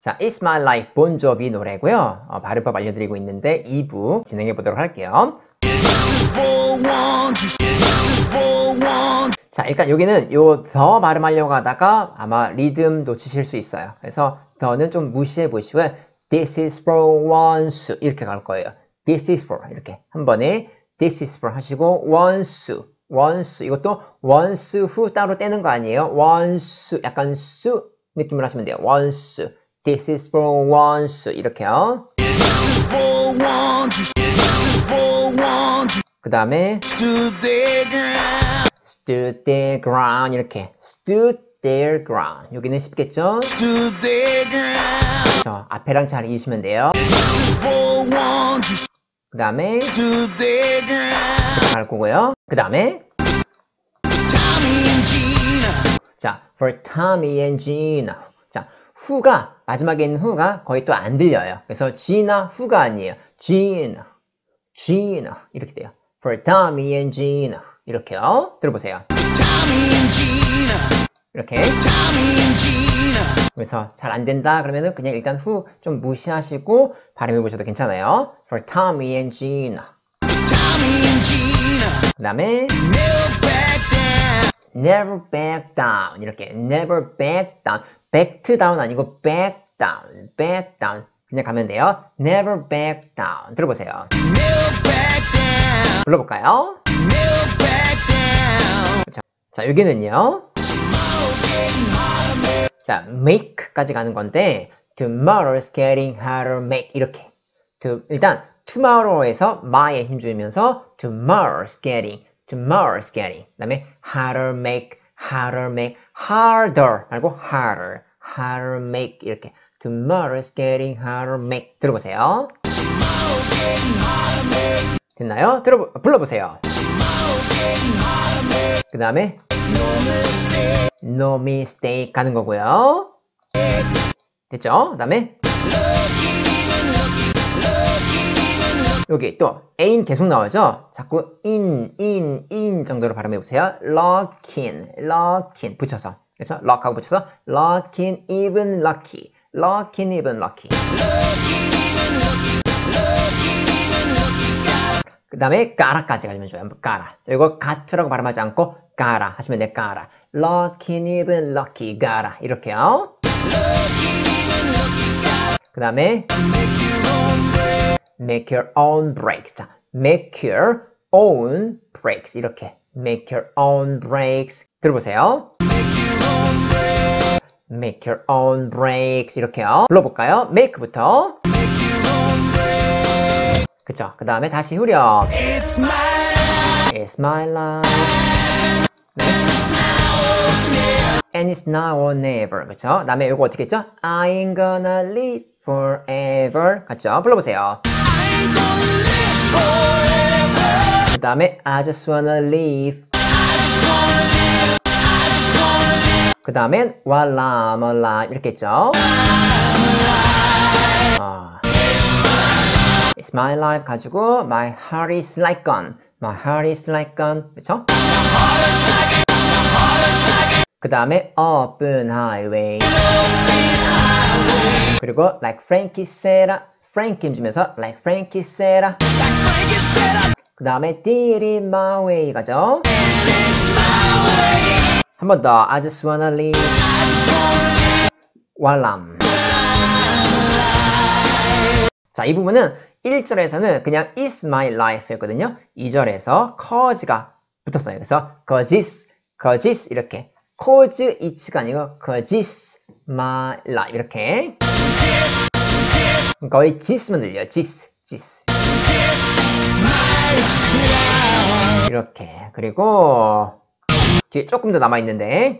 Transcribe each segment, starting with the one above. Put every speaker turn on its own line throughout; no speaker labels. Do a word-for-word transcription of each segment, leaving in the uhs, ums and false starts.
자, It's My Life 본조비 노래고요. 어, 발음법 알려드리고 있는데 이 부 진행해 보도록 할게요. 자, 일단 여기는 요 더 발음하려고 하다가 아마 리듬 놓치실 수 있어요. 그래서 더는 좀 무시해 보시고요. This is for once 이렇게 갈 거예요. This is for 이렇게 한 번에 This is for 하시고 once once 이것도 once 후 따로 떼는 거 아니에요. once 약간 수 느낌으로 하시면 돼요. once This is for once 이렇게요. 그 다음에 stood their ground 이렇게 stood their ground 여기는 쉽겠죠? 그렇죠. 앞에랑 잘 이으시면 돼요. 그 다음에 갈 거고요. 그 다음에 자, for Tommy and Gina 자, 후가 마지막에 있는 후가 거의 또 안 들려요. 그래서 Gina 후가 아니에요. Gina, Gina 이렇게 돼요. For Tommy and Gina 이렇게요. 들어보세요. 이렇게. 그래서 잘 안 된다 그러면은 그냥 일단 후 좀 무시하시고 발음해 보셔도 괜찮아요. For Tommy and Gina. 그 다음에 Never back down 이렇게 never back down back down 아니고 back down back down 그냥 가면 돼요. Never back down 들어보세요. 불러볼까요? 자, 자 여기는요. 자 make까지 가는 건데 tomorrow's getting harder make 이렇게 to, 일단 tomorrow에서 my에 힘주면서 tomorrow's getting tomorrow's getting 그 다음에 harder make harder make harder 말고 harder harder make 이렇게 tomorrow's getting harder make 들어보세요. 됐나요? 들어 불러보세요. 그 다음에 no mistake 가는 거고요. 됐죠? 그 다음에 여기 또 ain 계속 나오죠? 자꾸 in, in, in 정도로 발음해 보세요. lockin, lockin 붙여서 그렇죠? lock하고 붙여서 lockin even lucky, lockin even lucky. 그 다음에 gotta까지 가시면 좋아요. gotta. 이거 got라고 발음하지 않고 gotta 하시면 돼요. gotta. lockin even lucky, gotta 이렇게요. 그 다음에 make your own breaks. 자, make your own breaks. 이렇게. make your own breaks. 들어보세요. make your own breaks. 이렇게요. 불러볼까요? make부터. 그쵸. 그 다음에 다시 후렴. It's my life. It's my life. 네. And it's now or never. 그쵸. 그 다음에 이거 어떻게 했죠? I ain't gonna live forever. 같죠? 불러보세요. 그 다음에 I just wanna live. 그 다음엔 while I'm alive 이렇게 했죠. 어. It's my life 가지고 my heart is like gun. My heart is like gun. 그쵸? 그 다음에 open highway. 그리고 like Frankie said. Frankie 주면서 like Frankie said. 그 다음에 did it my way 가죠. 한 번 더. I just wanna live while I'm. 자, 이 부분은 일 절에서는 그냥 is my life 였거든요. 이 절에서 cause가 붙었어요. 그래서 causes, causes 이렇게 cause it가 아니고 causes my life 이렇게 거의 gis만 들려요. gis, gis 이렇게 그리고 뒤에 조금 더 남아있는데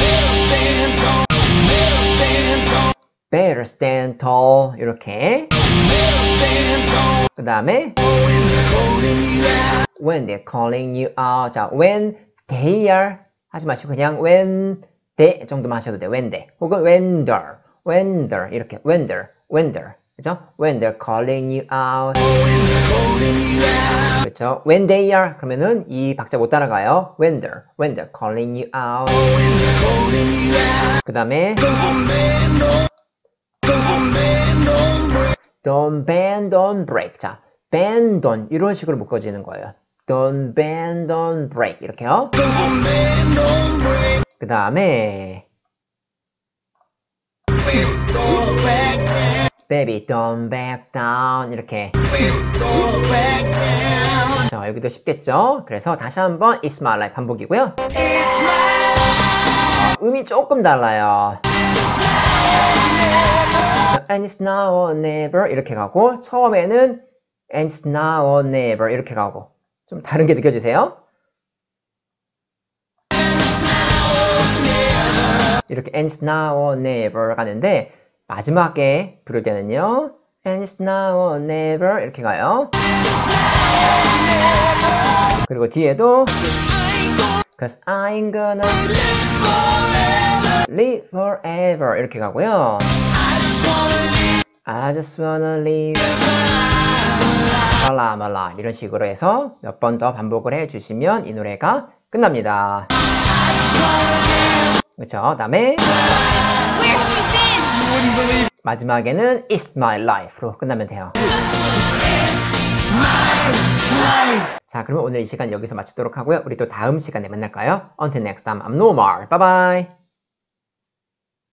better stand tall 이렇게 그 다음에 when they're calling you out 자 when they are 하지 마시고 그냥 when they 정도만 하셔도 돼요. when they 혹은 when they're when they're 이렇게 when they're when they're 그죠? when they're calling you out 그렇죠? when they are 그러면은 이 박자 못 따라가요. when they're when they're calling you out 그 다음에 Don't bend, don't break. 자, bend, don't 이런 식으로 묶어지는 거예요. Don't bend, don't break 이렇게요. 그 다음에 Baby, don't back down 이렇게. 자, 여기도 쉽겠죠? 그래서 다시 한번 It's my life 반복이고요. 어, 음이 조금 달라요. 자, And it's now or never 이렇게 가고 처음에는 And it's now or never 이렇게 가고 좀 다른 게 느껴지세요? 이렇게 And it's now or never 가는데 마지막에 부를 때는요 And it's now or never 이렇게 가요. 그리고 뒤에도 Cause I'm gonna live forever 이렇게 가고요. I just wanna live 말라 말라 이런 식으로 해서 몇 번 더 반복을 해주시면 이 노래가 끝납니다. 그렇죠? 다음에 마지막에는 It's my life로 끝나면 돼요. 자, 그러면 오늘 이 시간 여기서 마치도록 하고요. 우리 또 다음 시간에 만날까요? Until next time, I'm Nomar. Bye bye.